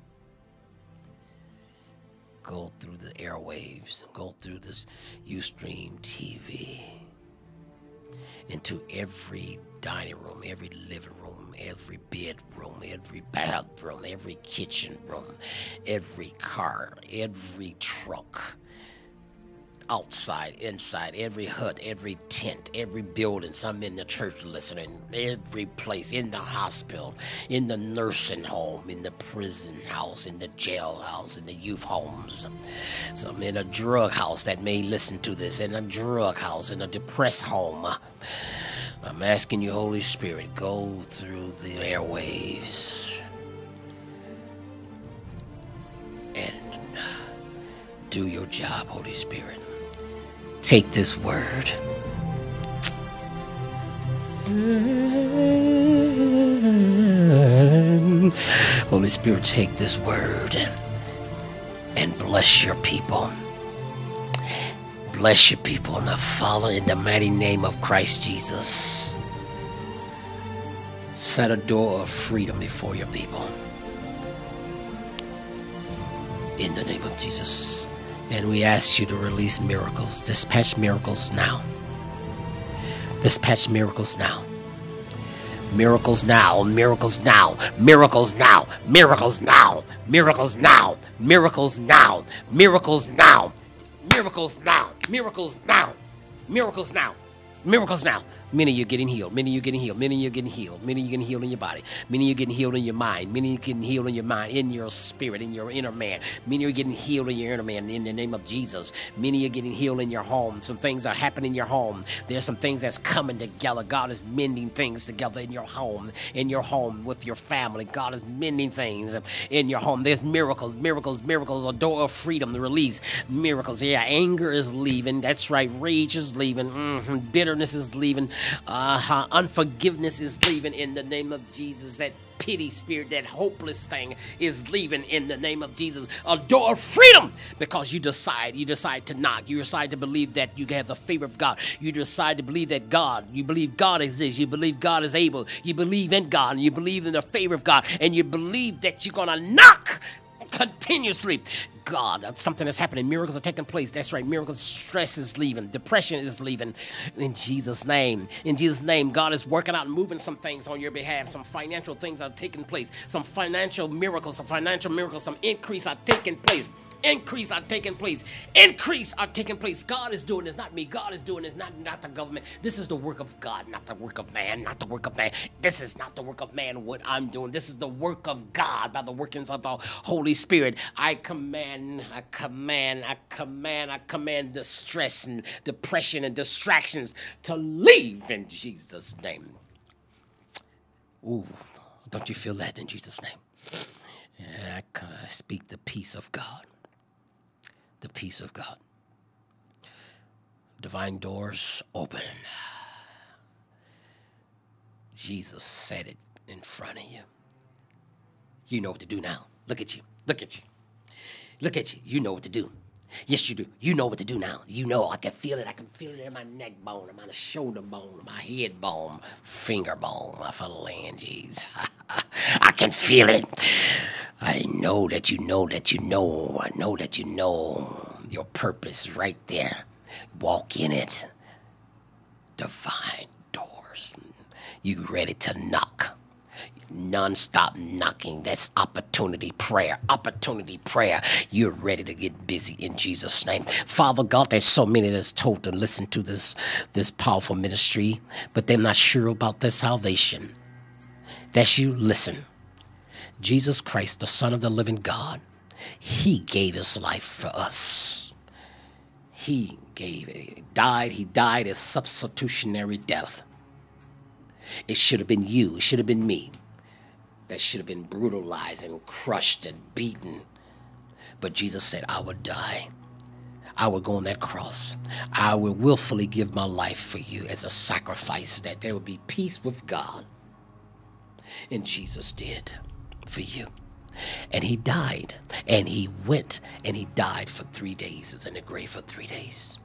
go through the airwaves, go through this Ustream T V, into every dining room, every living room, every bedroom, every bathroom, every kitchen room, every car, every truck, outside, inside, every hut, every tent, every building, some in the church listening, every place, in the hospital, in the nursing home, in the prison house, in the jailhouse, in the youth homes, some in a drug house that may listen to this, in a drug house, in a depressed home. I'm asking you, Holy Spirit, go through the airwaves and do your job, Holy Spirit. Take this word. Holy Spirit, take this word and bless your people. Bless your people. Now, Father, in the mighty name of Christ Jesus, set a door of freedom before your people. In the name of Jesus. And we ask you to release miracles. Dispatch miracles now. Dispatch miracles now. Miracles now. Miracles now. Miracles now. Miracles now. Miracles now. Miracles now. Miracles now. Miracles now. Miracles now. Miracles now. miracles. Miracles now. Many of you getting healed. Many of you getting healed. Many of you getting healed. Many of you getting healed in your body. Many of you getting healed in your mind. Many of you getting healed in your mind, in your spirit, in your inner man. Many of you getting healed in your inner man in the name of Jesus. Many of you getting healed in your home. Some things are happening in your home. There's some things that's coming together. God is mending things together in your home, in your home with your family. God is mending things in your home. There's miracles, miracles, miracles. A door of freedom, the release. Miracles. Yeah, anger is leaving. That's right. Rage is leaving. Mm-hmm. Bitterness is leaving. Uh, unforgiveness is leaving in the name of Jesus. That pity spirit, that hopeless thing is leaving in the name of Jesus. A door of freedom, because you decide, you decide to knock. You decide to believe that you have the favor of God. You decide to believe that God, you believe God exists. You believe God is able. You believe in God, and you believe in the favor of God, and you believe that you're going to knock continuously. God, something is happening. Miracles are taking place. That's right. Miracles. Stress is leaving. Depression is leaving. In Jesus' name. In Jesus' name, God is working out and moving some things on your behalf. Some financial things are taking place. Some financial miracles, some financial miracles, some increase are taking place. Increase are taking place. Increase are taking place. God is doing this, not me. God is doing this, not, not the government. This is the work of God, not the work of man, not the work of man. This is not the work of man, what I'm doing. This is the work of God by the workings of the Holy Spirit. I command, I command, I command, I command the stress and depression and distractions to leave in Jesus' name. Ooh, don't you feel that in Jesus' name? And I speak the peace of God. The peace of God. Divine doors open. Jesus said it in front of you. You know what to do now. Look at you. Look at you. Look at you. You know what to do. Yes, you do. You know what to do now. You know. I can feel it. I can feel it in my neck bone, in my shoulder bone, my head bone, finger bone, my phalanges. I can feel it. I know that you know that you know. I know that you know your purpose right there. Walk in it. Divine doors. You ready to knock. Non-stop knocking. That's opportunity prayer. Opportunity prayer. You're ready to get busy in Jesus' name. Father God, there's so many that's told to listen to this, this powerful ministry, but they're not sure about their salvation. That's you. Listen. Jesus Christ, the Son of the living God, he gave his life for us. He gave it. Died. He died a substitutionary death. It should have been you. It should have been me. That should have been brutalized and crushed and beaten. But Jesus said, I would die. I would go on that cross. I would willfully give my life for you as a sacrifice, that there would be peace with God. And Jesus did for you. And he died. And he went and he died for three days. He was in the grave for three days.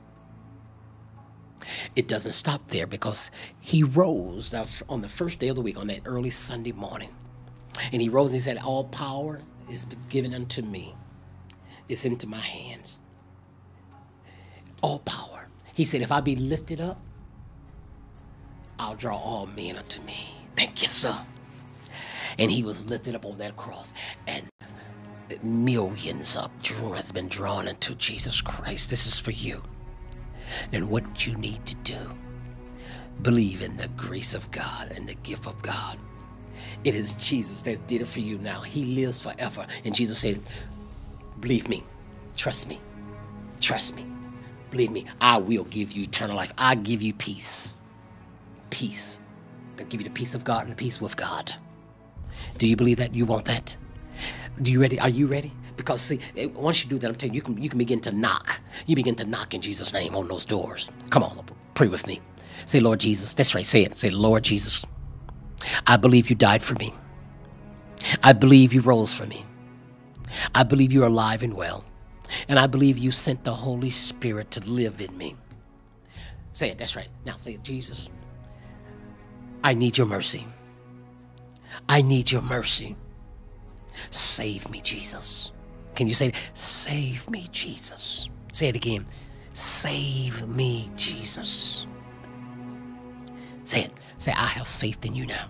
It doesn't stop there, because he rose on the first day of the week, on that early Sunday morning. And he rose and he said, all power is given unto me. It's into my hands. All power. He said, if I be lifted up, I'll draw all men unto me. Thank you, sir. And he was lifted up on that cross. And millions of has been drawn into Jesus Christ. This is for you. And what you need to do, believe in the grace of God and the gift of God. It is Jesus that did it for you now. He lives forever. And Jesus said, believe me, trust me, trust me, believe me, I will give you eternal life. I give you peace. Peace. I give you the peace of God and the peace with God. Do you believe that? You want that? Do you ready? Are you ready? Because see, once you do that, I'm telling you, you can, you can begin to knock. You begin to knock in Jesus' name on those doors. Come on, pray with me. Say, Lord Jesus. That's right. Say it. Say, Lord Jesus, I believe you died for me. I believe you rose for me. I believe you're alive and well. And I believe you sent the Holy Spirit to live in me. Say it. That's right. Now say it. Jesus, I need your mercy. I need your mercy. Save me, Jesus. Can you say it? Save me, Jesus. Say it again. Save me, Jesus. Say it. Say, I have faith in you now.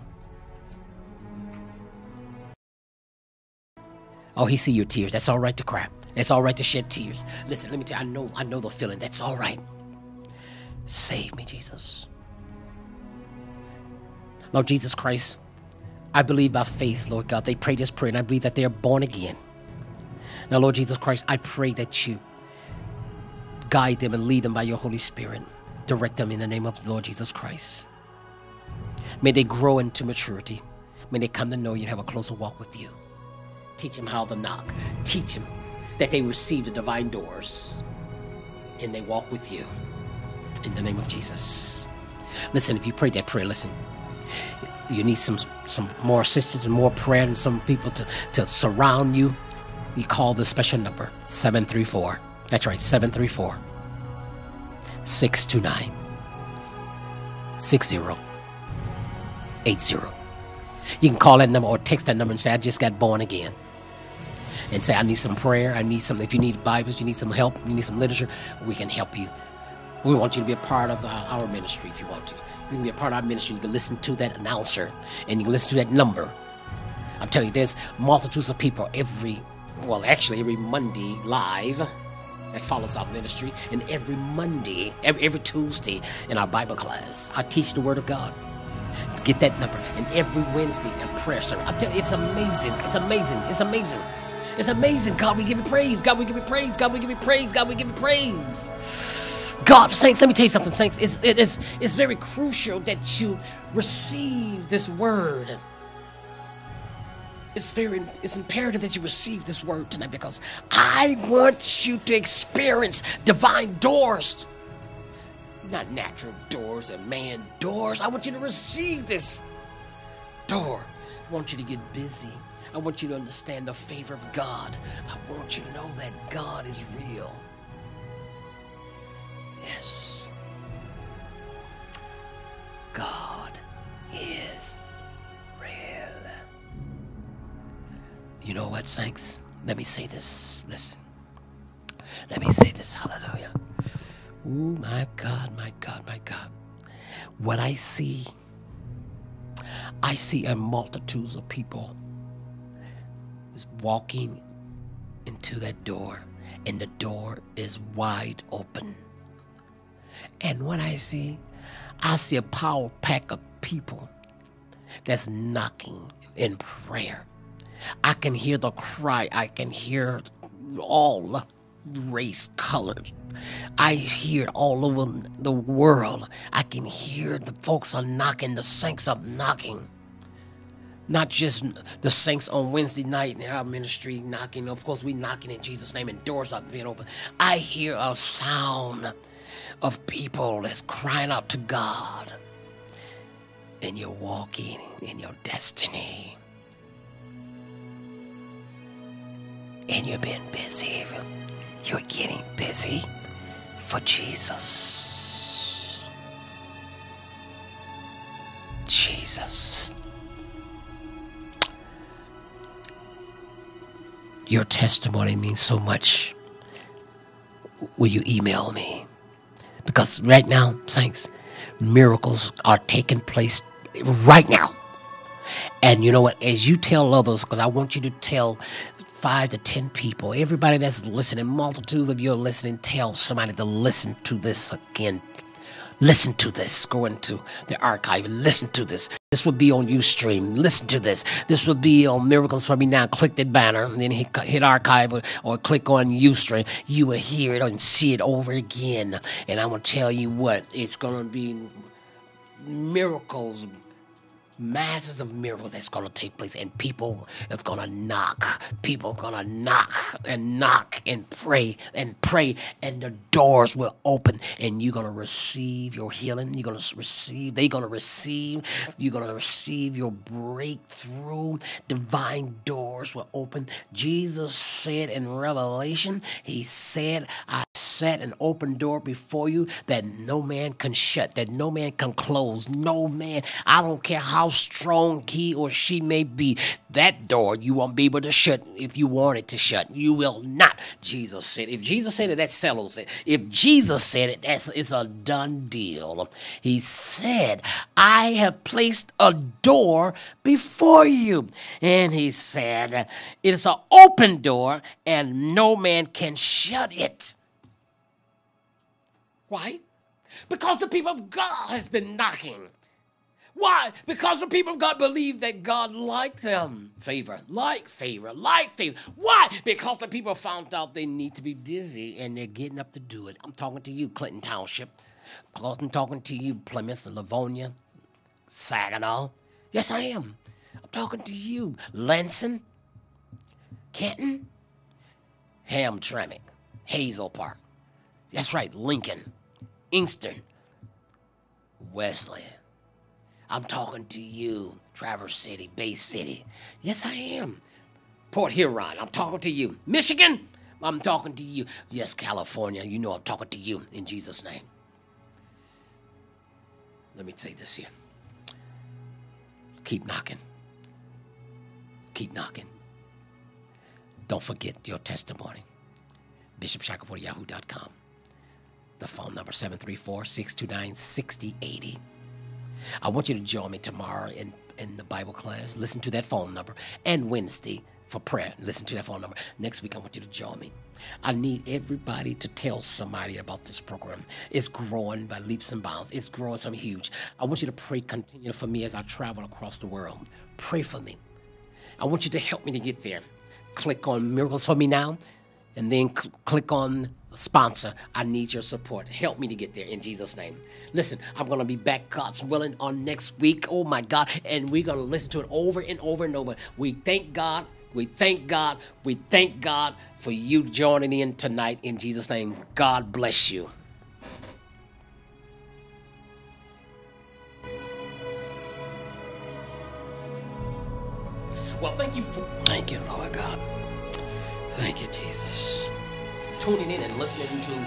Oh, he see your tears. That's all right to cry. It's all right to shed tears. Listen, let me tell you, I know, I know the feeling. That's all right. Save me, Jesus. Lord Jesus Christ, I believe by faith, Lord God, they pray this prayer, and I believe that they are born again. Now, Lord Jesus Christ, I pray that you guide them and lead them by your Holy Spirit. Direct them in the name of the Lord Jesus Christ. May they grow into maturity. May they come to know you and have a closer walk with you. Teach them how to knock. Teach them that they receive the divine doors and they walk with you in the name of Jesus. Listen, if you prayed that prayer, listen, you need some some more assistance and more prayer and some people to, to surround you. You call this special number, seven three four. That's right, seven three four, six two nine, six zero eight zero. You can call that number or text that number and say, I just got born again. And say, I need some prayer. I need some, if you need Bibles, you need some help, you need some literature, we can help you. We want you to be a part of our, our ministry if you want to. You can be a part of our ministry. You can listen to that announcer and you can listen to that number. I'm telling you, there's multitudes of people every, well, actually every Monday live that follows our ministry. And every Monday, every, every Tuesday in our Bible class, I teach the Word of God. Get that number. And every Wednesday in prayer service. I'm telling you, it's amazing. It's amazing. It's amazing. It's amazing. God, we give you praise. God, we give you praise. God, we give you praise. God, we give you praise. God, saints, let me tell you something, saints. It's, it is, it's very crucial that you receive this word. It's very, it's imperative that you receive this word tonight because I want you to experience divine doors. Not natural doors and man doors. I want you to receive this door. I want you to get busy. I want you to understand the favor of God. I want you to know that God is real. Yes. God is real. You know what, saints? Let me say this. Listen. Let me say this. Hallelujah. Oh, my God, my God, my God. What I see, I see a multitude of people is walking into that door, and the door is wide open. And what I see, I see a power pack of people that's knocking in prayer. I can hear the cry. I can hear all race, colors. I hear it all over the world. I can hear the folks are knocking, the saints are knocking. Not just the saints on Wednesday night in our ministry knocking. Of course, we knocking in Jesus' name and doors are being open. I hear a sound of people that's crying out to God. And you're walking in your destiny. And you're being busy. You're getting busy for Jesus. Jesus. Your testimony means so much. Will you email me? Because right now, saints, miracles are taking place right now. And you know what? As you tell others, because I want you to tell five to ten people, everybody that's listening, multitudes of you are listening, tell somebody to listen to this again. Listen to this. Go into the archive and listen to this. This will be on Ustream. Listen to this. This will be on Miracles for Me Now. Click that banner and then hit, hit archive or, or click on Ustream. You will hear it and see it over again. And I'm going to tell you what, it's going to be miracles, masses of miracles that's going to take place, and people that's going to knock. People are going to knock and knock and pray and pray, and the doors will open, and you're going to receive your healing. You're going to receive, they're going to receive, you're going to receive your breakthrough. Divine doors will open. Jesus said in Revelation, he said, I set an open door before you that no man can shut, that no man can close. No man, I don't care how strong he or she may be, that door you won't be able to shut if you want it to shut. You will not. Jesus said, if Jesus said it, that settles it. If Jesus said it, that's it's a done deal. He said, I have placed a door before you. And he said, it is an open door and no man can shut it. Why? Because the people of God has been knocking. Why? Because the people of God believe that God liked them. Favor, like favor, like favor. Why? Because the people found out they need to be busy and they're getting up to do it. I'm talking to you, Clinton Township. I'm talking to you, Plymouth, Livonia, Saginaw. Yes, I am. I'm talking to you, Lansing, Kenton, Hamtramck, Hazel Park. That's right, Lincoln, Inkster, Wesley. I'm talking to you, Traverse City, Bay City. Yes, I am. Port Huron, I'm talking to you. Michigan, I'm talking to you. Yes, California, you know I'm talking to you in Jesus' name. Let me say this here. Keep knocking. Keep knocking. Don't forget your testimony. Bishop Shackelford Yahoo dot com. The phone number seven three four, six two nine, six zero eight zero. I want you to join me tomorrow in, in the Bible class. Listen to that phone number. And Wednesday for prayer. Listen to that phone number. Next week, I want you to join me. I need everybody to tell somebody about this program. It's growing by leaps and bounds. It's growing something huge. I want you to pray continue for me as I travel across the world. Pray for me. I want you to help me to get there. Click on Miracles for Me Now, and then cl- click on Sponsor. I need your support. Help me to get there in Jesus' name. Listen, I'm going to be back, God's willing, on next week. Oh, my God. And we're going to listen to it over and over and over. We thank God. We thank God. We thank God for you joining in tonight in Jesus' name. God bless you. Well, thank you for... Thank you, Lord God. Thank you, Jesus. Tuning in and listening to...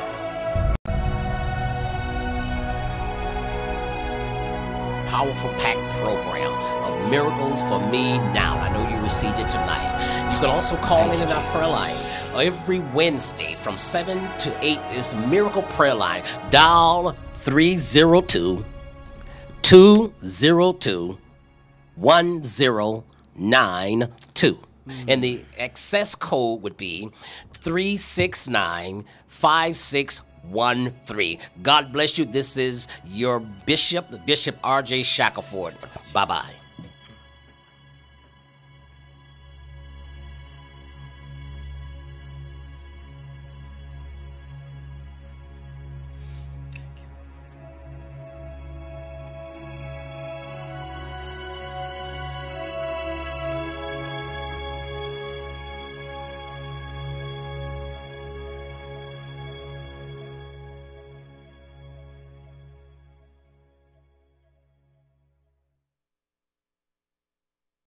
Powerful packed program of Miracles for Me Now. I know you received it tonight. You can also call Thank in in our prayer line. Every Wednesday from seven to eight is the Miracle Prayer Line. Dial three oh two, two oh two, one oh nine two. Mm-hmm. And the access code would be three six nine, five six one three. God bless you. This is your Bishop, Bishop R J Shackelford. Bye-bye.